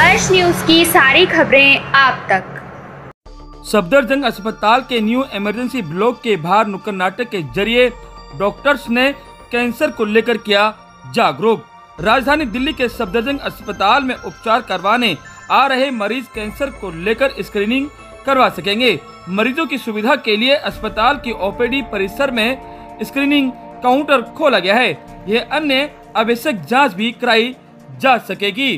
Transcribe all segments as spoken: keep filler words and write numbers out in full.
हर्ष news की सारी खबरें आप तक। सफदरजंग अस्पताल के न्यू इमरजेंसी ब्लॉक के बाहर नुक्कड़ नाटक के जरिए डॉक्टर्स ने कैंसर को लेकर किया जागरूक। राजधानी दिल्ली के सफदरजंग अस्पताल में उपचार करवाने आ रहे मरीज कैंसर को लेकर स्क्रीनिंग करवा सकेंगे। मरीजों की सुविधा के लिए अस्पताल की ओपीडी परिसर में स्क्रीनिंग काउंटर खोला गया है। यह अन्य आवश्यक जांच भी कराई जा सकेगी।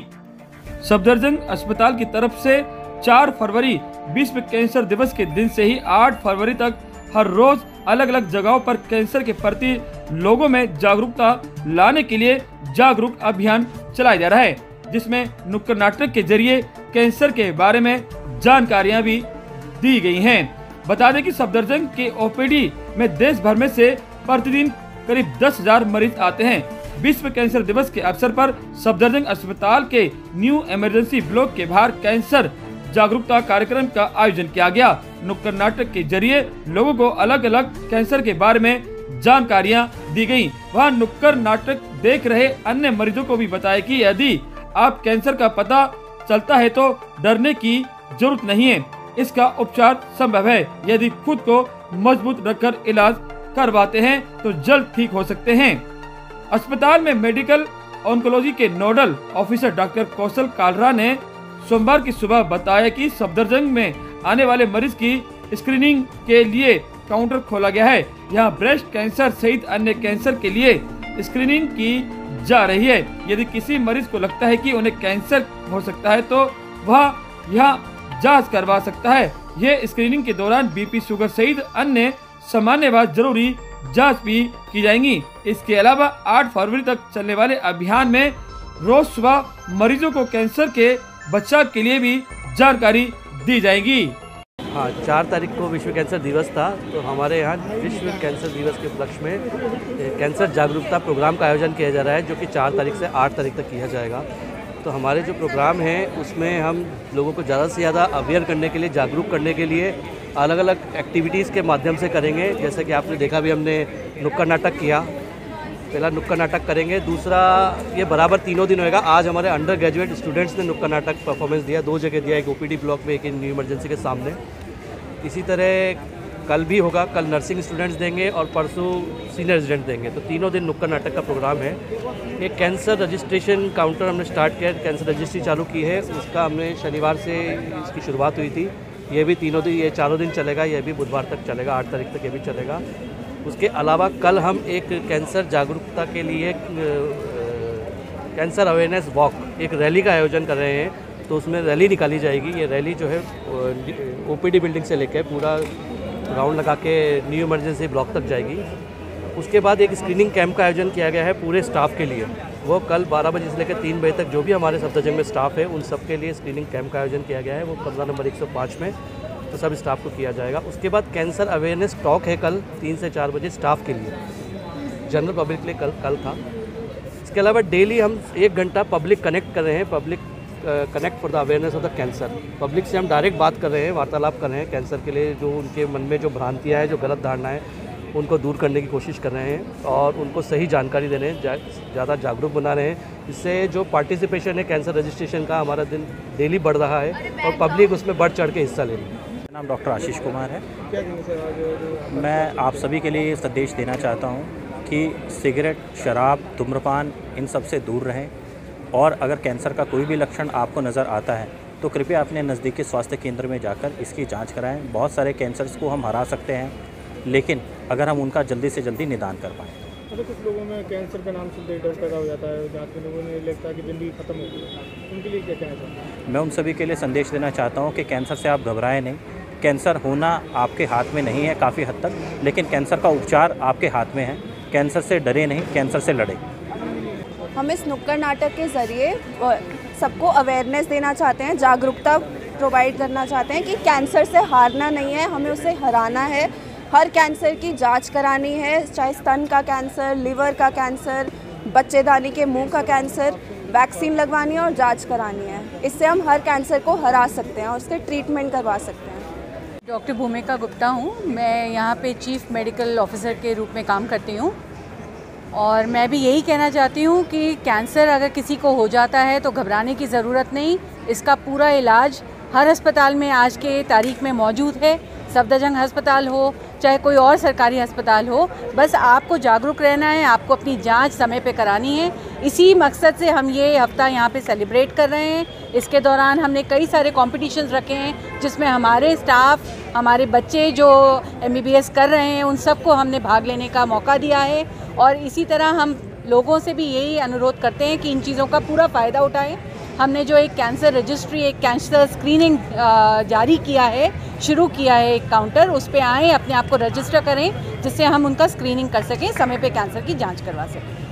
सफदरजंग अस्पताल की तरफ से चार फरवरी विश्व कैंसर दिवस के दिन से ही आठ फरवरी तक हर रोज अलग अलग जगहों पर कैंसर के प्रति लोगों में जागरूकता लाने के लिए जागरूक अभियान चलाया जा रहा है, जिसमें नुक्कड़ नाटक के जरिए कैंसर के बारे में जानकारियां भी दी गई हैं। बता दें कि सफदरजंग के ओपीडी में देश भर में से प्रतिदिन करीब दस हजार मरीज आते हैं। विश्व कैंसर दिवस के अवसर पर सफदरजंग अस्पताल के न्यू इमरजेंसी ब्लॉक के बाहर कैंसर जागरूकता कार्यक्रम का आयोजन किया गया। नुक्कड़ नाटक के जरिए लोगों को अलग अलग कैंसर के बारे में जानकारियां दी गयी। वहां नुक्कड़ नाटक देख रहे अन्य मरीजों को भी बताया कि यदि आप कैंसर का पता चलता है तो डरने की जरूरत नहीं है, इसका उपचार संभव है। यदि खुद को मजबूत रखकर इलाज करवाते हैं तो जल्द ठीक हो सकते हैं। अस्पताल में मेडिकल ऑन्कोलॉजी के nodal officer doctor Kaushal Kalra ने सोमवार की सुबह बताया कि सफदरजंग में आने वाले मरीज की स्क्रीनिंग के लिए काउंटर खोला गया है। यहां ब्रेस्ट कैंसर सहित अन्य कैंसर के लिए स्क्रीनिंग की जा रही है। यदि किसी मरीज को लगता है कि उन्हें कैंसर हो सकता है तो वह यहां जांच करवा सकता है। यह स्क्रीनिंग के दौरान बीपी, शुगर सहित अन्य सामान्य व जरूरी जांच भी की जाएंगी। इसके अलावा आठ फरवरी तक चलने वाले अभियान में रोज सुबह मरीजों को कैंसर के बचाव के लिए भी जानकारी दी जाएगी। हाँ, चार तारीख को विश्व कैंसर दिवस था, तो हमारे यहाँ विश्व कैंसर दिवस के उपलक्ष्य में कैंसर जागरूकता प्रोग्राम का आयोजन किया जा रहा है, जो कि चार तारीख से आठ तारीख तक किया जाएगा। तो हमारे जो प्रोग्राम है उसमें हम लोगों को ज़्यादा से ज़्यादा अवेयर करने के लिए, जागरूक करने के लिए अलग अलग एक्टिविटीज़ के माध्यम से करेंगे। जैसे कि आपने देखा भी, हमने नुक्कड़ नाटक किया, पहला नुक्कड़ नाटक करेंगे, दूसरा ये बराबर तीनों दिन होएगा। आज हमारे अंडर ग्रेजुएट स्टूडेंट्स ने नुक्कड़ नाटक परफॉर्मेंस दिया, दो जगह दिया, एक ओपीडी ब्लॉक में, एक न्यू इमरजेंसी के सामने। इसी तरह कल भी होगा, कल नर्सिंग स्टूडेंट्स देंगे और परसों सीनियर रेजिडेंट देंगे। तो तीनों दिन नुक्कड़ नाटक का प्रोग्राम है। एक कैंसर रजिस्ट्रेशन काउंटर हमने स्टार्ट किया, कैंसर रजिस्ट्री चालू की है, उसका हमने शनिवार से इसकी शुरुआत हुई थी। ये भी तीनों दिन, ये चारों दिन चलेगा, ये भी बुधवार तक चलेगा, आठ तारीख तक ये भी चलेगा। उसके अलावा कल हम एक कैंसर जागरूकता के लिए कैंसर अवेयरनेस वॉक, एक रैली का आयोजन कर रहे हैं। तो उसमें रैली निकाली जाएगी। ये रैली जो है ओपीडी बिल्डिंग से लेकर पूरा राउंड लगा के न्यू इमरजेंसी ब्लॉक तक जाएगी। उसके बाद एक स्क्रीनिंग कैंप का आयोजन किया गया है पूरे स्टाफ के लिए। वो कल बारह बजे से लेकर तीन बजे तक जो भी हमारे सफदरजंग में स्टाफ है, उन सब के लिए स्क्रीनिंग कैंप का आयोजन किया गया है। वो पंद्रह नंबर एक सौ पाँच में, तो सब स्टाफ को किया जाएगा। उसके बाद कैंसर अवेयरनेस टॉक है कल तीन से चार बजे स्टाफ के लिए, जनरल पब्लिक के लिए कल कल था। इसके अलावा डेली हम एक घंटा पब्लिक कनेक्ट कर रहे हैं, public connect for the awareness of the cancer. Public से हम डायरेक्ट बात कर रहे हैं, वार्तालाप कर रहे हैं कैंसर के लिए। जो उनके मन में जो भ्रांतियाँ हैं, जो गलत धारणा है, उनको दूर करने की कोशिश कर रहे हैं और उनको सही जानकारी दे रहे हैं, जा, ज़्यादा जागरूक बना रहे हैं। इससे जो पार्टिसिपेशन है कैंसर रजिस्ट्रेशन का, हमारा दिन डेली बढ़ रहा है और पब्लिक उसमें बढ़ चढ़ के हिस्सा ले रही है। मेरा नाम डॉक्टर आशीष कुमार है। मैं आप सभी के लिए संदेश देना चाहता हूँ कि सिगरेट, शराब, धूम्रपान इन सब से दूर रहें और अगर कैंसर का कोई भी लक्षण आपको नज़र आता है तो कृपया अपने नज़दीकी स्वास्थ्य केंद्र में जाकर इसकी जांच कराएं। बहुत सारे कैंसर्स को हम हरा सकते हैं, लेकिन अगर हम उनका जल्दी से जल्दी निदान कर पाएँ। मतलब कुछ लोगों में कैंसर का नाम सुनते ही डर पैदा हो जाता है, जांच में लोगों ने लगता है कि ज़िंदगी खत्म हो गई, उनके लिए क्या कहना चाहते हैं? मैं उन सभी के लिए संदेश देना चाहता हूँ कि कैंसर से आप घबराएं नहीं। कैंसर होना आपके हाथ में नहीं है काफ़ी हद तक, लेकिन कैंसर का उपचार आपके हाथ में है। कैंसर से डरे नहीं, कैंसर से लड़े। हम इस नुक्कड़ नाटक के ज़रिए सबको अवेयरनेस देना चाहते हैं, जागरूकता प्रोवाइड करना चाहते हैं कि कैंसर से हारना नहीं है, हमें उसे हराना है। हर कैंसर की जांच करानी है, चाहे स्तन का कैंसर, लिवर का कैंसर, बच्चेदानी के मुंह का कैंसर, वैक्सीन लगवानी है और जांच करानी है। इससे हम हर कैंसर को हरा सकते हैं और उसके ट्रीटमेंट करवा सकते हैं। डॉक्टर भूमिका गुप्ता हूँ, मैं यहाँ पे चीफ मेडिकल ऑफिसर के रूप में काम करती हूँ। और मैं भी यही कहना चाहती हूँ कि कैंसर अगर किसी को हो जाता है तो घबराने की ज़रूरत नहीं। इसका पूरा इलाज हर अस्पताल में आज के तारीख में मौजूद है, सफदरजंग अस्पताल हो चाहे कोई और सरकारी अस्पताल हो। बस आपको जागरूक रहना है, आपको अपनी जांच समय पे करानी है। इसी मकसद से हम ये हफ्ता यहाँ पे सेलिब्रेट कर रहे हैं। इसके दौरान हमने कई सारे कॉम्पिटिशन्स रखे हैं जिसमें हमारे स्टाफ, हमारे बच्चे जो एम बी बी एस कर रहे हैं उन सबको हमने भाग लेने का मौका दिया है। और इसी तरह हम लोगों से भी यही अनुरोध करते हैं कि इन चीज़ों का पूरा फ़ायदा उठाएं। हमने जो एक कैंसर रजिस्ट्री, एक कैंसर स्क्रीनिंग जारी किया है, शुरू किया है एक काउंटर, उस पे आएँ, अपने आप को रजिस्टर करें जिससे हम उनका स्क्रीनिंग कर सकें, समय पे कैंसर की जांच करवा सकें।